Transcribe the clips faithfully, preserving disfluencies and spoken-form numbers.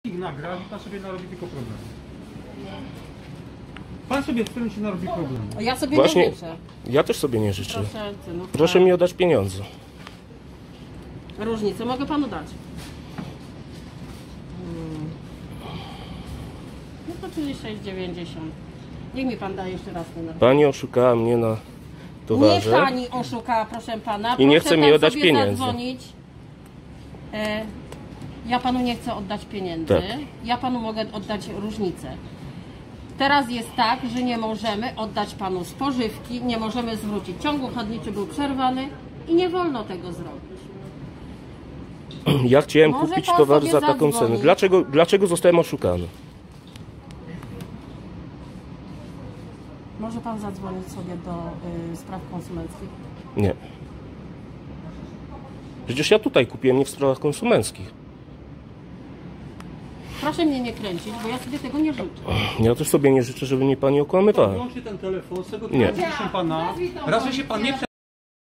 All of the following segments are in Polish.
nagra i pan sobie narobi tylko problem. Pan sobie w tym się narobi problem. Ja sobie Właśnie, nie życzę. Ja też sobie nie życzę. Proszę, cynówka. Proszę mi oddać pieniądze. Różnicę mogę panu dać. Hmm. No to czyli sześć dziewięćdziesiąt. Niech mi pan da jeszcze raz ten numer. Pani oszukała mnie na towarze. Nie pani oszukała, proszę pana. I nie Proszę chce mi pan oddać sobie pieniędzy. Zadzwonić. E, ja panu nie chcę oddać pieniędzy. Tak. Ja panu mogę oddać różnicę. Teraz jest tak, że nie możemy oddać panu spożywki, nie możemy zwrócić. Ciąg chodniczy był przerwany i nie wolno tego zrobić. Ja chciałem Może kupić pan towar sobie za taką zadzwoni. cenę. Dlaczego, dlaczego zostałem oszukany? Może pan zadzwonić sobie do y, spraw konsumenckich? Nie. Przecież ja tutaj kupiłem, nie w sprawach konsumenckich. Proszę mnie nie kręcić, bo ja sobie tego nie życzę. Ja też sobie nie życzę, żeby mnie pani okłamywała. Wyłączcie ten telefon, z tego Nie. proszę pana. Raz, że się pan nie chce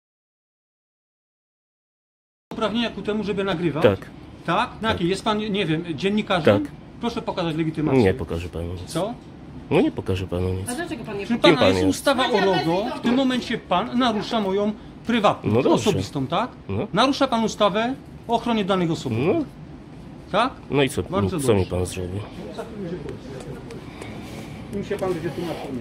uprawnienia ku temu, żeby nagrywać. Tak. Tak? Na jakiej? Jest pan, nie wiem, dziennikarzem? Tak. Proszę pokazać legitymację. Nie pokażę panu nic. Co? No nie pokażę panu nic. A dlaczego pan nie Proszę pokaże? pana, pan jest jest? ustawa o RODO. W tym momencie pan narusza moją prywatność, No dobrze. osobistą, tak? No. Narusza pan ustawę o ochronie danych osobowych. No, Tak? no i co, Bardzo co mi dobrze. pan zrobi? Im się pan będzie tłumaczył.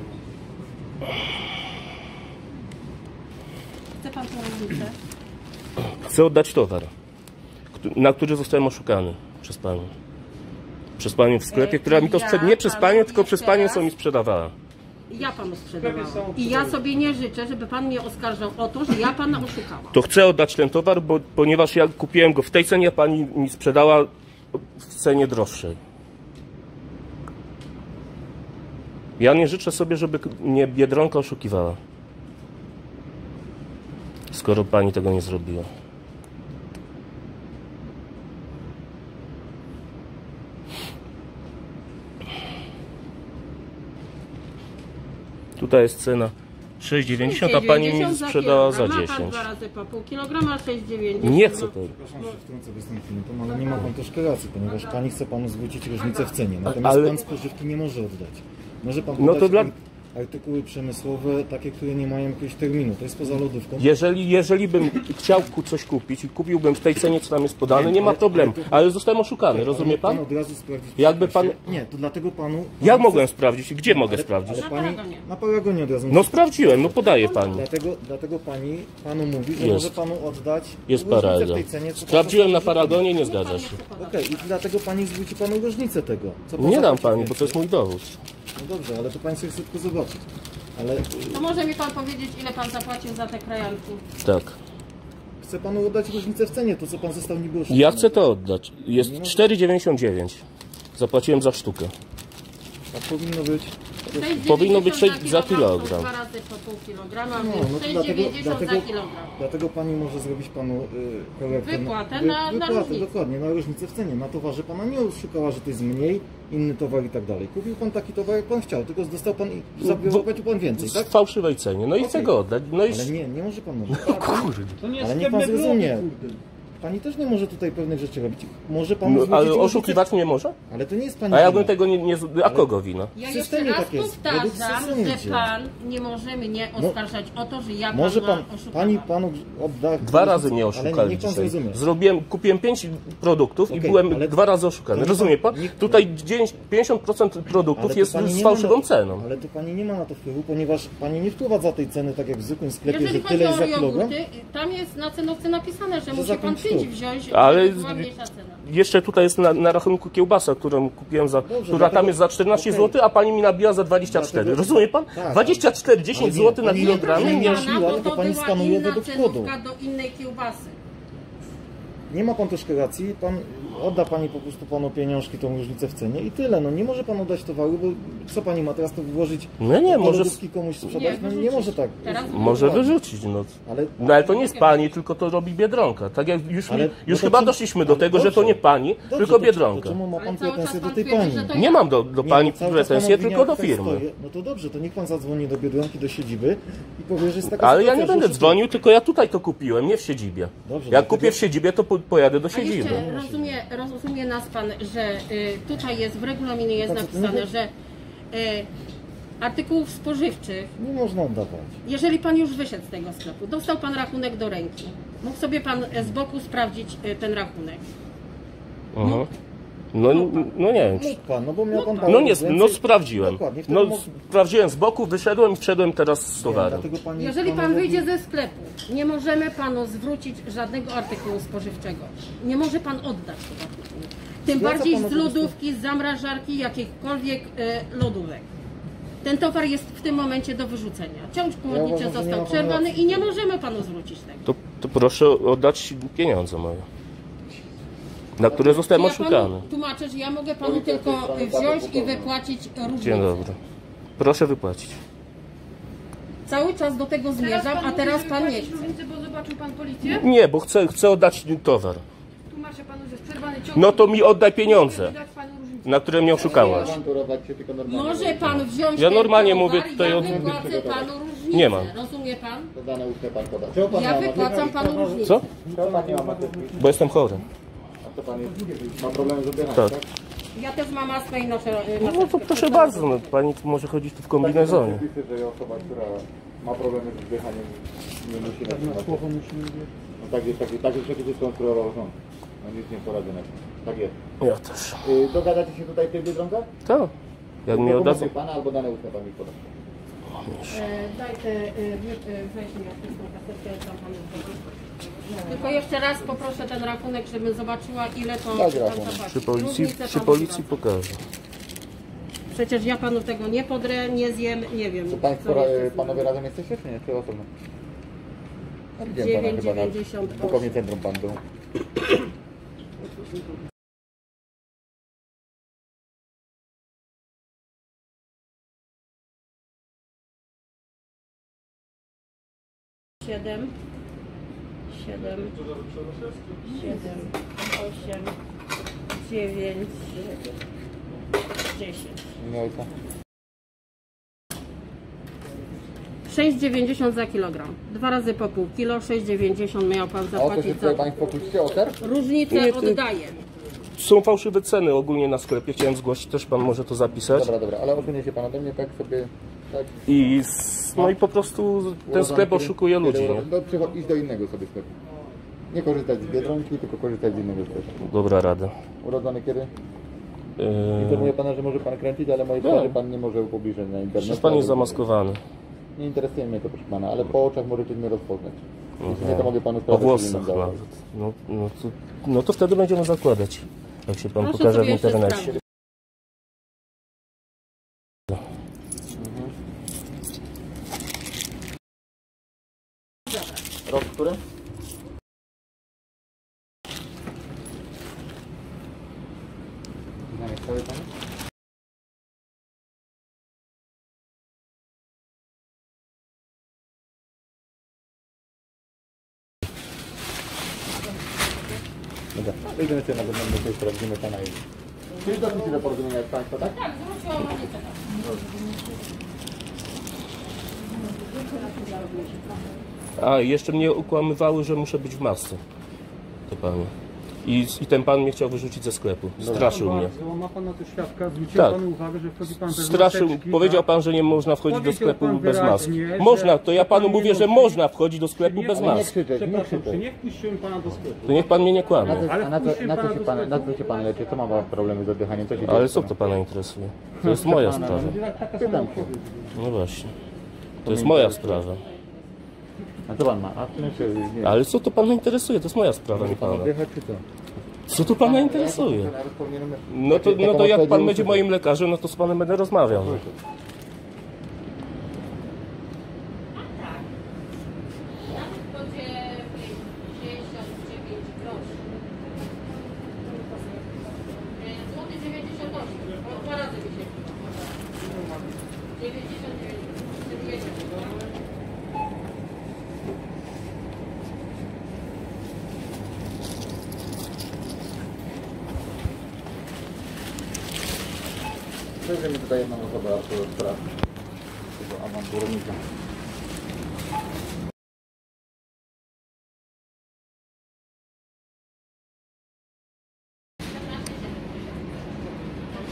Chce pan tę różnicę? Chcę oddać towar, na który zostałem oszukany przez panią. Przez panią w sklepie, która mi to sprzedała. Nie przez panią, tylko przez panią, co mi sprzedawała. Ja panu sprzedawałam. I ja sobie nie życzę, żeby pan mnie oskarżał o to, że ja pana oszukałam. To chcę oddać ten towar, bo, ponieważ ja kupiłem go w tej cenie, a pani mi sprzedała w cenie droższej. Ja nie życzę sobie, żeby mnie Biedronka oszukiwała. Skoro pani tego nie zrobiła. Tutaj jest cena sześć dziewięćdziesiąt, a pani mi sprzedała za Ma pan dziesięć. dwa razy po pół kilograma, sześć dziewięćdziesiąt. Nie chcę tego. Przepraszam, że wtrącę wystąpieniem, ale nie ma pan troszkę racji, ponieważ pani chce panu zwrócić różnicę w cenie. Natomiast Ale- pan spożywki nie może oddać. Może pan No podać to dla- artykuły przemysłowe, takie, które nie mają jakiegoś terminu. To jest poza lodówką. Jeżeli, jeżeli bym chciał ku- coś kupić i kupiłbym w tej cenie, co tam jest podane, nie ma problemu. Ale zostałem oszukany, rozumie pan? Pan od razu sprawdzić. Jakby pan- Nie, to dlatego panu... Ja pan mogłem chce- sprawdzić. Gdzie mogę ale- sprawdzić? Ale Na pani, Paragonie. na Paragonie od razu. No musi- sprawdziłem, no podaję pani. Dlatego, dlatego pani panu mówi, że Jest. może panu oddać Jest różnicę w paragon. tej cenie. co pan Sprawdziłem na spożywa. Paragonie, nie zgadza się. Okej, i dlatego pani zwróci panu różnicę tego. Co pan Nie dam zapłaci pani, więcej. bo to jest mój dowód. No dobrze, ale to pani sobie chce tylko zobaczyć. Ale To może mi pan powiedzieć, ile pan zapłacił za te krajanki? Tak. chcę panu oddać różnicę w cenie, to co pan został niby oszukany. Ja chcę to oddać. Jest cztery dziewięćdziesiąt dziewięć. Zapłaciłem za sztukę. Tak powinno być. Powinno być sześć sześć za kilogram. Dwa razy po pół kilograma, No, więc no to sześć dlatego, dziewięćdziesiąt za dlatego, kilogram. dlatego pani może zrobić panu y, korektę. Wypłatę wy- na- na wypłatę, różnicę. dokładnie, na różnicę w cenie. Na towarze pana nie oszukała, że to jest mniej, inny towar i tak dalej. Kupił pan taki towar, jak pan chciał, tylko dostał pan i zapłacił pan więcej, W tak? fałszywej cenie. No i chcę Okej. go oddać. No i... Ale nie, nie może pan oddać. Kurde. To nie jest Ale niech sklep pan meblowy, zrozumie. kurde. Pani też nie może tutaj pewnych rzeczy robić. Może pan No, zwrócić ale różnicę- oszukiwać mnie może? Ale to nie jest pani A ja bym wina. tego nie... nie z- a kogo wina? Ja W jeszcze systemie raz tak jest. Według powtarzam, systemu że idzie. pan nie może mnie oskarżać o to, że ja Może pana pan, oszukałam. pani panu odda... Dwa razy mnie Ale oszukali niech pan dzisiaj. zrozumie. Zrobiłem, kupiłem pięć produktów i Okej, byłem ale- dwa razy oszukany. to niech Rozumie pan- pan? niech- Tutaj dziewięć- pięćdziesiąt procent produktów Ale to jest pani z nie ma fałszywą na- ceną. Ale to pani nie ma na to wpływu, ponieważ pani nie wprowadza tej ceny tak jak w zwykłym sklepie, Jeżeli że chodzi tyle o jest za kilogram. jogurty, tam jest na cenowce napisane, że Że musi za pan pięć pięć sztuk. wziąć, Ale żeby była mniejsza cena. jeszcze tutaj jest na, na rachunku kiełbasa, którą kupiłem za, która dlatego- tam jest za czternaście okej. złotych, a pani mi nabija za dwadzieścia cztery. Dlatego- Rozumie pan? Tak. dwadzieścia cztery, dziesięć Ale nie, złotych na pani nie- kilogram. nie Nie, miała- nie, miażdżyła, bo tylko to pani była skanuje inna według kodu. cenówka do innej kiełbasy. Nie ma pan troszkę racji, pan odda pani po prostu panu pieniążki, tą różnicę w cenie i tyle. No nie może pan oddać towaru, bo co pani ma teraz to wyłożyć? No nie, do może- lodówki komuś sprzedać? Nie, No nie wyrzucić. może tak. Teraz Może wyrzucić, no. Ale, No ale to nie jest pani, tylko to robi Biedronka. Tak jak już, Ale- mi, no już to chyba czym- doszliśmy do ale tego, że to dobrze. nie pani, Dobrze, tylko to- Biedronka. To czemu ma Ale pan cały czas pretensje do pan tej twierdzi, pani? że to Nie ja. mam do, do Nie, pani cały czas pretensje, pan tylko do obwinia, firmy. tutaj stoję. No to dobrze, to niech pan zadzwoni do Biedronki, do siedziby i powie, że jest taka Ale ja sytuacja, nie że będę oszukuje. dzwonił, tylko ja tutaj to kupiłem, nie w siedzibie. Dobrze, Jak dlatego- kupię w siedzibie, to po, pojadę do A siedziby. jeszcze rozumie, rozumie nas pan, że y, tutaj jest w regulaminie jest To co, to nie napisane, wy- że y, artykułów spożywczych, Nie można oddawać. jeżeli pan już wyszedł z tego sklepu, dostał pan rachunek do ręki, mógł sobie pan e, z boku sprawdzić y, ten rachunek. Mhm. No, no nie wiem. Mógł pan, no bo miał pan No prawo nie, więcej- no sprawdziłem. Dokładnie, wtedy No mógł- sprawdziłem z boku, wyszedłem i wszedłem teraz z towarem. Dlatego pani, Jeżeli pan panowie- wyjdzie ze sklepu, nie możemy panu zwrócić żadnego artykułu spożywczego. Nie może pan oddać tego artykułu. Tym Ja co bardziej panu z po prostu- lodówki, z zamrażarki, jakichkolwiek e, lodówek. Ten towar jest w tym momencie do wyrzucenia. Ciąg chłodniczy uważam, że nie został ma pan przerwany racji. i nie możemy panu zwrócić tego. To, to proszę oddać pieniądze moje, na które zostałem Ja oszukany. panu tłumaczę, że ja mogę panu tylko wziąć i wypłacić różnicę. Dzień dobry. Proszę wypłacić. Cały czas do tego zmierzam, a teraz pan nie chce. Różnicę, bo zobaczył pan policję? Nie, bo chcę, chcę oddać towar. Tłumaczę panu, że jest przerwany ciąg. No to mi oddaj pieniądze, Widać panu różnicę. na które mnie oszukałaś. Może pan wziąć Ja ten normalnie towar, mówię tutaj ja o- wypłacę panu różnicę. Nie mam. Rozumie pan? To dane ustę pan poda. Czego pan Ja ma wypłacam panu różnicę. Co? Czego pan nie ma matematyki? Bo jestem chory. A co pan jest? Ma problemy z oddychaniem, Tak. tak? Ja też mam astmę i noszę y, No to maseczkę. proszę bardzo, no, pani tu może chodzić tu w kombinezonie. Takie są przepisy, że osoba, która ma problemy z oddychaniem, nie musi nosić maseczki. No tak jest, tak jest, tak jest przepisy skonstruował rząd. No nic nie poradzę na tym. Tak jest. Ja też. Y, dogadacie się tutaj w tej Biedronce? Tak. Jak mnie oddadzą. Dokumenty pana albo dane ustne pan mi poda. E, Daj te, y, wy- y, weź mi artystą kasetkę, tam panu zrobię. Tylko jeszcze raz poproszę ten rachunek, żebym zobaczyła ile to Tak, pan rachunek. zapłaci. Przy policji, Różnicę przy panu policji zwracam. pokażę. Przecież ja panu tego nie podrę, nie zjem, nie wiem. To państwo, co ra- jeszcze z panowie tym. razem jesteście, czy nie? Czy osobno? Ja widziałem pana dziewięć chyba na dziewięćdziesiąt osiem. Bukowie Centrum pan był. Siedem, siedem, siedem, osiem, dziewięć, dziesięć. Nie ojca. sześć dziewięćdziesiąt za kilogram. Dwa razy po pół kilo, sześć dziewięćdziesiąt miał pan A o to się zapłacić tutaj za państwo kłócicie? O ser? różnicę Nie, ty- oddaję. Są fałszywe ceny ogólnie na sklepie, chciałem zgłosić, też pan może to zapisać. Dobra, dobra, ale osunie się pan ode mnie tak sobie, tak. I, s- no i po prostu ten sklep oszukuje ludzi, nie? Do, przycho- idź do innego sobie sklepu. Nie korzystać z Biedronki, tylko korzystać z innego sklepu. Dobra rada. Urodzony kiedy? Yy, Informuję pana, że może pan kręcić, ale mojej twarzy pan nie może upublicznić na internecie. przecież pan jest zamaskowany. Nie interesuje mnie to, proszę pana, ale po oczach możecie mnie rozpoznać. Jeśli nie, to mogę panu O sprawę włosach cywilną dawać. nawet. No, no, to, no to wtedy będziemy zakładać, jak się pan Proszę pokaże sobie w jeszcze internecie. sprawdzić. Rok który? Cały pan? Dobra, wyjdziemy sobie na zewnątrz, tutaj sprawdzimy pana i... Czyli doszliście do porozumienia z państwa, tak? Tak, zwróciłam różnicę. A, jeszcze mnie ukłamywały, że muszę być w masce. To panie. I, I ten pan mnie chciał wyrzucić ze sklepu. Straszył mnie. Bardzo, ma pan na to świadka, zwróciłem Tak. panu uwagę, że wchodzi pan bez Straszył, maseczki, powiedział tak? pan, że nie można wchodzić do Powiedział sklepu pan bez maski. wyraźnie, że Można, to ja panu pan nie mówię, że nosi. można wchodzić do sklepu Nie, bez ale Nie maski. krzyczeć, nie Przepraszam, czy krzyczeć. nie wpuściłem pana do sklepu? To niech pan mnie nie kłamie. Na co, Ale a na co, wpuściłem na co pana się do pan, sklepu. na co się pan leczy? Co ma pan problemy z oddychaniem? Co się dzieje? Ale co to pana interesuje? To jest moja pana, sprawa. Taka Pytam sama się. odpowiedź. No właśnie. To jest moja sprawa. A co pan ma? A czy nie? Ale co to pana interesuje? To jest moja sprawa, nie Pan pana. oddycha czy co? Co to pana interesuje? No to, no to jak pan będzie moim lekarzem, no to z panem będę rozmawiał. No. To dziewięćdziesiąt dziewięć groszy. Złoty dziewięćdziesiąt osiem. O, dwa razy mi się. dziewięćdziesiąt dziewięć. Przejdziemy tutaj jedną osobę, Artur, spraw tego awanturnika.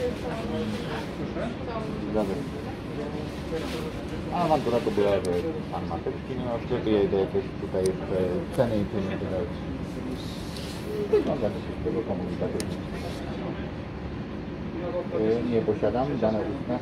Zgadza się. A awantura to była, że pan ma te pieniądze na sklepie, ja idę jakieś tutaj jeszcze ceny i pieniądze. Wygląda to się z tego komunikatu. Yy, nie posiadam, dane ustne.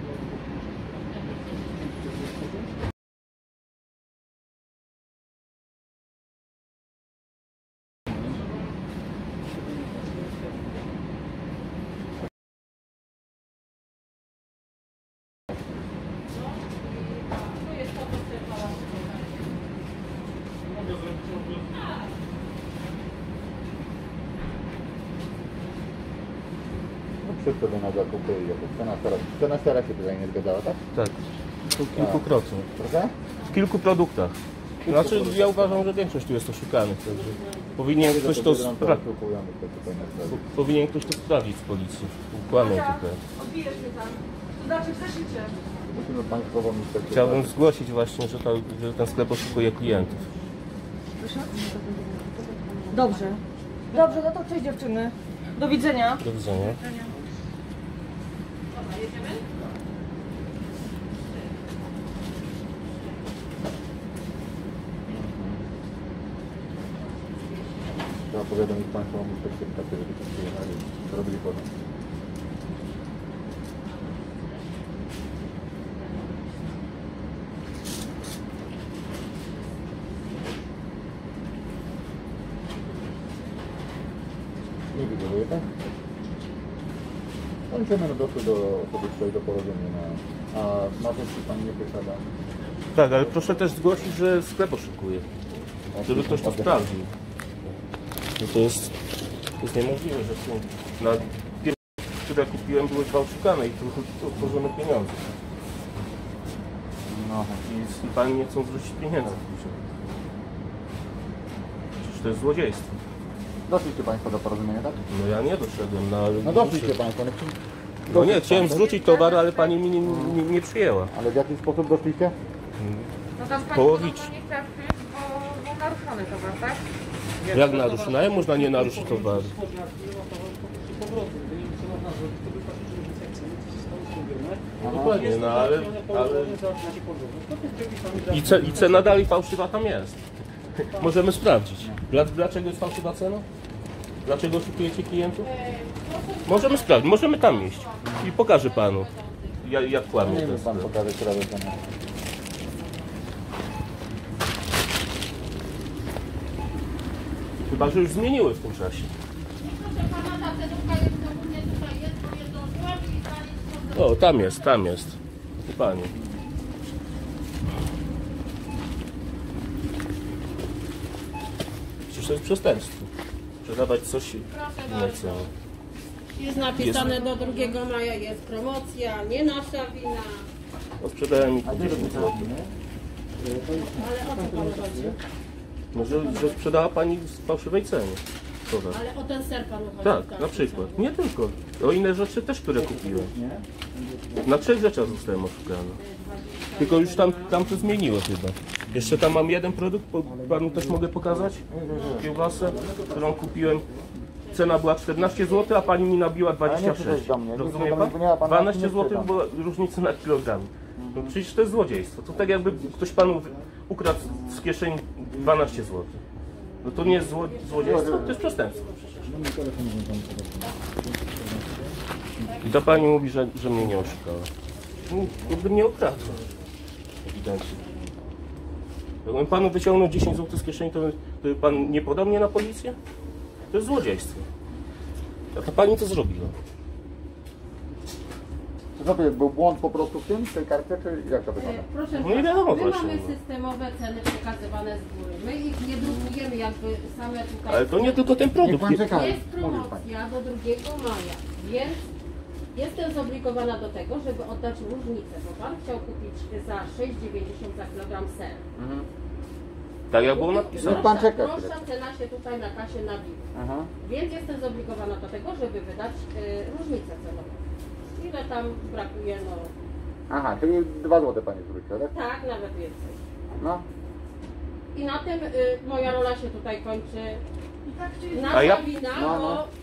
Wszystko na zakupy i jako cena stara, cena stara się tutaj nie zgadzała, tak? Tak. Tu kilkukrotnie. Proszę? W kilku produktach. Znaczy ja uważam, że większość tu jest oszukanych, także powinien ktoś to spra- powinien ktoś to sprawdzić z policji. Kłamią tutaj. Odbijesz mnie tam. To znaczy w zeszycie. Musimy państwową inspekcję. Chciałbym zgłosić właśnie, że, to, że ten sklep oszukuje klientów. Dobrze. Dobrze, no to cześć dziewczyny. Do widzenia. Do widzenia. Trzeba powiadomić państwową inspekcję, żeby to przyjechali, zrobili porządek. Nie widzę, tak? Kończymy no doszły do osobistego do porozumienia. A na tym czy pan nie posiada? Tak, ale proszę też zgłosić, że sklep oszukuje. Żeby ktoś to sprawdził. No to jest, to jest niemożliwe, że są na pierwsze, które kupiłem, były dwa oszukane i tu otworzymy pieniądze. No. I, I pani nie chcą zwrócić pieniędzy. Przecież to jest złodziejstwo. Doszliście państwo do porozumienia, tak? No ja nie doszedłem, no ale... No doszliście państwo. No, No nie, chciałem zwrócić towar, ale pani mi nie, nie, nie przyjęła. ale w jaki sposób doszliście? No tam pani Połowicznie. podobno nie chce przyjąć, bo, bo naruszony towar, tak? Jak naruszyć? No jak można nie naruszyć towaru? Dokładnie, no ale... ale... I, ce, I cena dalej fałszywa tam jest. Możemy sprawdzić. Dla, dlaczego jest fałszywa cena? Dlaczego oszukujecie klientów? Możemy sprawdzić, możemy tam iść. I pokażę panu, jak, jak kłamie Nie ten wiem, pan sklep. pokaże, która jest cena. Chyba, że już zmieniły w tym czasie. O, tam jest, tam jest. Tu pani. Przecież to jest przestępstwo. Sprzedawać coś innej ceny. Jest napisane do drugiego maja, jest promocja, nie nasza wina. No, sprzedałem mi po dziesięć złotych. Ale o co panu chodzi? No, że, że sprzedała pani w fałszywej cenie. Towar. Ale o ten ser panu chodzi? Tak, w każdym na przykład. razie. Nie tylko. O inne rzeczy też, które kupiłem. Na trzech rzeczach zostałem oszukany. Tylko już tam, tam to zmieniło chyba. Jeszcze tam mam jeden produkt, po- panu też mogę pokazać. Kiełbasę, którą kupiłem. Cena była czternaście złotych, a pani mi nabiła dwadzieścia sześć. do mnie, nie Rozumie sprzedam, pan? bo nie ma pana, dwanaście nie złotych sprzedam. była różnica na kilogram. No przecież to jest złodziejstwo. To tak jakby ktoś panu ukradł z kieszeni dwanaście złotych. No to nie jest zło, złodziejstwo, to jest przestępstwo przecież. I ta pani mówi, że, że mnie nie oszukała. No, jakby mnie okradła. Ewidentnie. Jakbym panu wyciągnął dziesięć złotych z kieszeni, to, to by pan nie podał mnie na policję? To jest złodziejstwo. A ta pani to zrobiła. To co to jest, był błąd po prostu w tym, w tej kartce, czy jak to wygląda? E, Proszę No nie wiadomo my właśnie, mamy no. systemowe ceny przekazywane z góry. My ich nie drukujemy jakby same tutaj. Ale to nie tylko ten Niech produkt. pan czeka. Jest Mówi pan. promocja do drugiego maja, więc jestem zobligowana do tego, żeby oddać różnicę, bo pan chciał kupić za sześć dziewięćdziesiąt za kilogram ser. Tak jak było napisane. Niech pan czeka Droższa chwilę. cena się tutaj na kasie nabiła. Aha. Więc jestem zobligowana do tego, żeby wydać y, różnicę cenową. Ile tam brakuje, no Aha, czyli dwa złote pani zwróciła, tak? tak, nawet więcej. No. I na tym y, moja rola się tutaj kończy. I tak chcieli Nasza A ja- wina, No, no. bo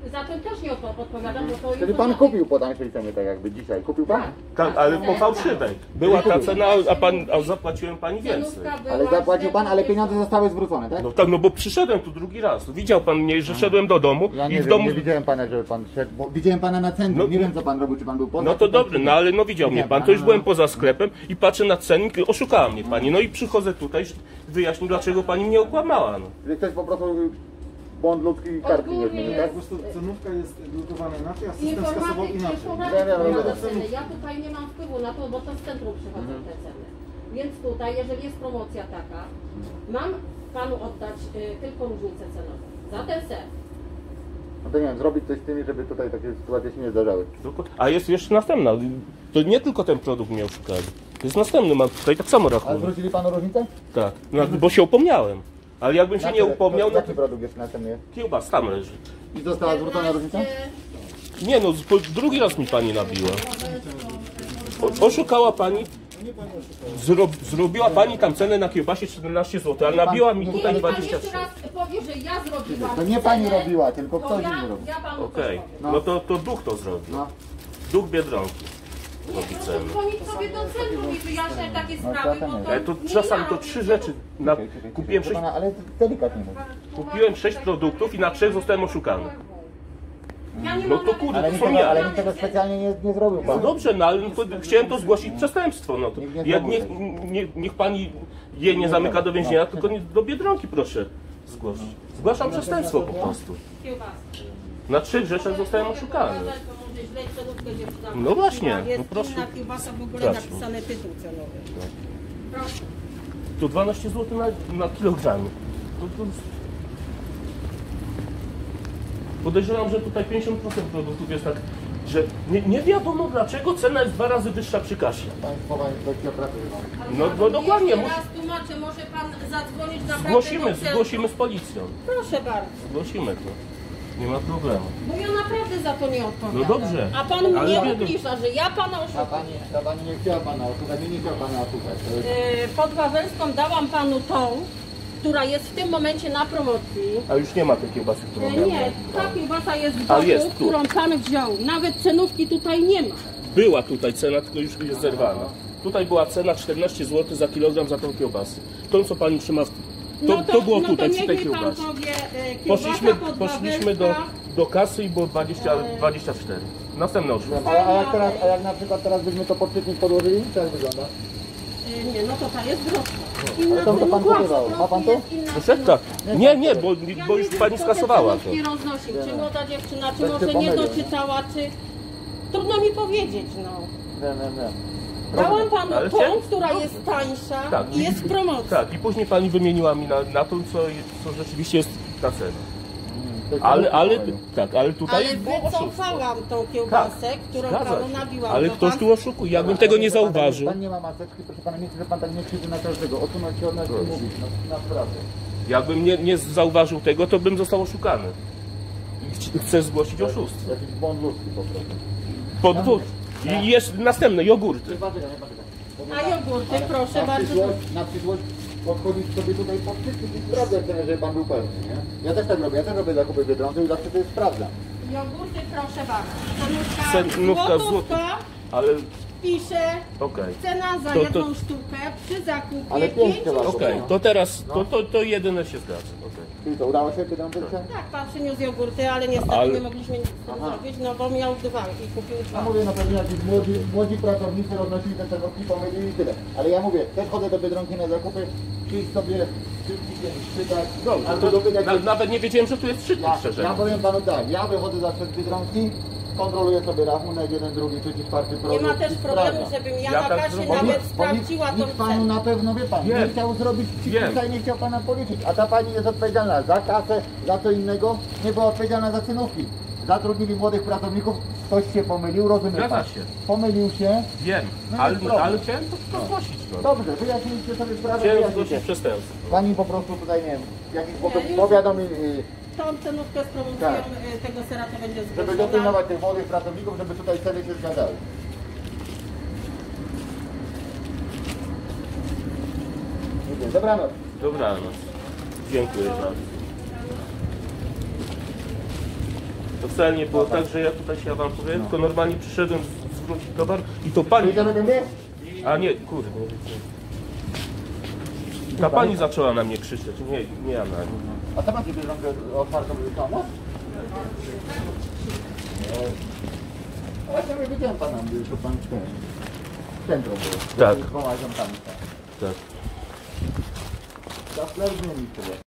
Za tym też nie odpo- odpowiadam, bo to Czyli jest... pan kupił po tańszej cenie, tak jakby dzisiaj. Kupił pan? Tak, ale po fałszywej. Była ta cena, a, pan, a zapłaciłem pani więcej. Cenówka była Ale zapłacił pan, ale źle pieniądze zostały zwrócone, tak? No tak, no bo przyszedłem tu drugi raz. Widział pan mnie, że szedłem do domu Ja i nie w wiem, domu... nie widziałem pana, żeby pan szedł, bo widziałem pana na centrum, No- nie wiem co pan robił, czy pan był poza... No to czy pan dobrze, przy- no ale no widział mnie Nie, pan, to już no. byłem poza sklepem i patrzę na cennik, oszukała mnie pani. No i przychodzę tutaj, wyjaśnię dlaczego pani mnie okłamała. No. Czyli ktoś po prostu błąd ludzki i kartki nie zmienił, tak? Po prostu cenówka jest drukowana inaczej, a system skasował Informatyk inaczej. przyszło Nie, nie, na nie, te nie. ceny. Ja tutaj nie mam wpływu na to, bo to z centrum przychodzą te ceny. Więc tutaj, jeżeli jest promocja taka, mam panu oddać y, tylko różnicę cenową. Za ten ser. No to nie wiem, zrobić coś z tymi, żeby tutaj takie sytuacje się nie zdarzały. Tylko- A jest jeszcze następna, to nie tylko ten produkt mnie oszukali. To jest następny, mam tutaj tak samo Ale rachunek. zwrócili panu różnicę? Tak, no, bo się upomniałem. Ale jakbym się Na nie co- upomniał, no Jaki to produkt jest następny? kiełbas tam leży. I została zwrócona różnica? Nie no, po- drugi raz mi pani nabiła. O, oszukała pani. Zro, zrobiła pani tam cenę na kiełbasie czternaście złotych, ale nabiła mi tutaj Niech pan dwadzieścia jeszcze trzy. raz powie, że ja zrobiłam To nie pani cenę, robiła, tylko to ktoś ja, inny robił. ja panu Okej, to no to, to duch to zrobił. No. Duch Biedronki. Robi Proszę cenę. dzwonić sobie do centrum i wyjaśniać takie sprawy, bo to Ale to nie czasami ja to robię trzy to. rzeczy. Na, kupiłem, Proszę sześć, pana, ale delikatnie mówię. kupiłem sześć produktów i na trzech zostałem oszukany. Ja nie No mam to nawet- kurde, Ale to niczego, są ja. ale niczego specjalnie nie, nie zrobił No pan. dobrze, no ale no to chciałem to zgłosić przestępstwo. No to Niech nie ja, zgłosił. niech, nie, niech pani jej nie zamyka do więzienia, tylko nie, do Biedronki proszę zgłosić. Zgłaszam przestępstwo po prostu. Kiełbaski. Na trzech rzeczach zostałem oszukany. Pokazać, to może źle cenówkę dziewczyna No właśnie, Jest no proszę. inna kiełbasa, w ogóle Proszę. napisany tytuł cenowy. Proszę. To dwanaście złotych na, na kilogram. To, to... Podejrzewam, że tutaj pięćdziesiąt procent produktów jest tak, że nie, nie wiadomo dlaczego cena jest dwa razy wyższa przy kasie. Państwowa Inspekcja Pracy. No, no dokładnie, Jeszcze musi- raz tłumaczę, może pan zadzwonić naprawdę Zgłosimy, do centrum. zgłosimy z policją. Proszę bardzo. Zgłosimy to. Nie ma problemu. Bo ja naprawdę za to nie odpowiadam. No dobrze. A pan Ale mnie wiadomo. ubliża, że ja pana A oszukuję. pani, ta pani nie chciała pana oszukać, nie, nie chciała pana oszukać. To jest... Yy, Pod Wawelską dałam panu tą, która jest w tym momencie na promocji. A już nie ma tej kiełbasy, którą Yy, miałem. Nie, ta kiełbasa jest w A boku, jest tu. którą pan wziął. Nawet cenówki tutaj nie ma. Była tutaj cena, tylko już jest zerwana. Tutaj była cena czternaście złotych za kilogram za tą kiełbasę. Tą, co pani trzyma, w... to, No to było no tutaj, to przy niech tej mi pan kiełbasie. powie, yy, kiełbasa Poszliśmy, pod poszliśmy do, Wawelska. do kasy i było dwadzieścia, dwadzieścia cztery. Następne oszustwo. A, a, jak teraz, a jak na przykład teraz byśmy to podczytnik podłożyli, to jak wygląda? Yy, Nie, no to ta jest droższa. Inna to, co pan cenówka, kupował. Ma pan to? jest inna Proszę? Tak. Nie, nie, bo, Ja bo nie już wiem, pani kto skasowała te to. cenówki roznosił, czy młoda dziewczyna, czy Coś może się nie pomylił, doczytała, czy... Trudno mi powiedzieć, no. Nie, nie, nie. Dałam panu Ale tą, chciałem- która jest tańsza Tak. i jest w promocji. Tak, i później pani wymieniła mi na, na tą, co, co rzeczywiście jest ta cena. To jest Ale, ale, pomylił. tak, ale tutaj Ale było oszustwo. wycofałam tą kiełbasę, Tak, którą zgadza panu się. nabiłam. Ale bo ktoś pan- tu oszukuje, ja bym tego nie Pan- zauważył. Pan nie ma maseczki, proszę pana, nie chce, że pan tak nie krzyczy na każdego. Odsunąć się od nas i mówić, no naprawdę. Jakbym nie, nie zauważył tego, to bym został oszukany. I chci- chcę zgłosić oszustwo. Jakiś błąd ludzki po prostu. Podwór. I jest następne, jogurty. Nie patrzę, nie patrzę. A jogurty, proszę Na bardzo. przyszłość, na przyszłość podchodzić sobie tutaj pod wszystkich i sprawdzać, żeby pan był pewny, nie? Ja też tak robię, ja też robię zakupy w Biedronce i zawsze to jest sprawdzam. Jogurty, proszę bardzo. Cenówka, Cenówka złotówka, Ale pisze okej. cena za To- to- jedną sztukę przy zakupie Ale pięć pięciu trzeba sztuk. Okej, to teraz, to, to, to jedyne się zgadza. okej. Czyli to udało się w Biedronce? Tak, pan przyniósł jogurty, ale niestety Ale- nie mogliśmy nic z tym Aha. zrobić, no bo miał dwa i kupił Ja dwa. mówię, no pewnie jakiś młodzi, młodzi pracownicy roznosili te cenowki, pomylili i tyle. Ale ja mówię, też chodzę do Biedronki na zakupy, przyjść sobie, czytać, Dobrze, albo to, dopytać na, się. nawet nie wiedziałem, że tu jest szczytnik, Ja, szczerze. ja powiem panu tak, ja wychodzę zawsze z Biedronki, kontroluję sobie rachunek, jeden, drugi, trzeci, czwarty produkt. Nie ma też i problemu, sprawdzam. żebym ja, Ja na tak kasie zrobię. Bo nawet nikt- bo nikt- sprawdziła tą nikt panu cenę. na pewno, wie pan, nie Wiem. chciał zrobić Wiem. tutaj, nie chciał pana policzyć, a ta pani jest odpowiedzialna za kasę, za co innego, nie była odpowiedzialna za cenówki. Zatrudnili młodych pracowników, ktoś się pomylił, rozumie Zgadza pan? się. Pomylił się, Wiem, No ale, jest problem. ale chciałem to, to zgłosić. No. dobrze, wyjaśniliście sobie sprawę, Chciałem wyjaśnijcie. zgłosić przestępstwo. Pani po prostu tutaj, nie wiem, jakiś Nie, już- powiadomił, y, Tą cenówkę z promocją Tak. y, tego sera to będzie żeby zgłoszona. dopilnować tych młodych pracowników, żeby tutaj ceny się zgadzały. Dziękuję. Dobranoc. Dobranoc. Dziękuję bardzo. To wcale nie było tak, że ja tutaj się awanturuję, tylko normalnie przyszedłem z- zwrócić towar i to pani... A nie, kurde, nie wiem. Ta pani zaczęła na mnie krzyczeć, nie, nie ja na nią. A co macie bieżąkę otwartą reklamę? Ja nie widziałem pana, że pan w tym centrum był. Tak. Z dwoma ziomkami. Tak. Za chleb nie mi tyle.